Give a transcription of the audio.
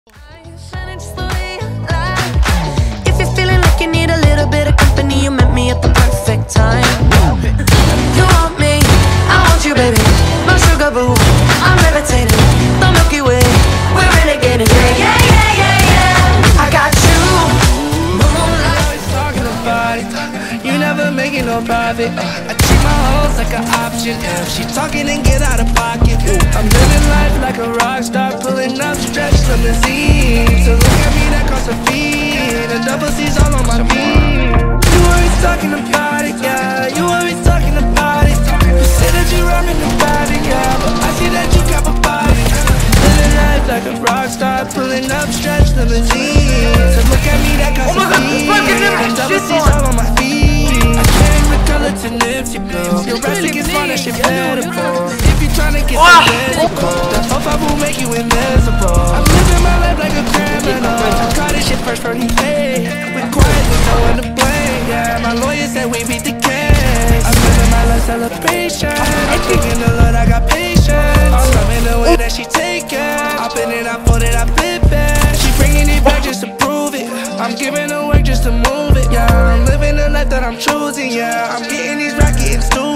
If you're feeling like you need a little bit of company, you met me at the perfect time. You want me, I want you, baby. My sugar boo, I'm levitating. The Milky Way, we're renegading. Yeah, yeah, yeah, yeah, yeah. I got you. Moonlight. Always talking about it. You never making no profit. I treat my hoes like an option. If she talking, then get out of pocket. I'm living life like a rock star, pulling up stretch limousines. So look at me, that costs a fee. The double C's all on my feet. You always talking about it, yeah. You always talking about it. You say that you rockin' the body, yeah, but I see that you got a body. Living life like a rock star, pulling up stretch limousines. So look at me, that costs a fee. The double C's all on my feet. I change the color to Nipsey Blue. Your rap is fun, that shit edible. If you tryna get some physical, that 4-5 will make you invisible. I'm living my life like a criminal. I caught this shit first from he paid. We quiet, there's no one to blame. Yeah, my lawyer said we beat the case. I'm living my life celebration. I'm thinking the Lord, I got patience. I'm loving the way that she take it. I pin it, I fold it, I flip it. She bringing it back just to prove it. I'm giving her work just to move it. Yeah, I'm living the life that I'm choosing. Yeah, I'm getting these racks, getting stupid.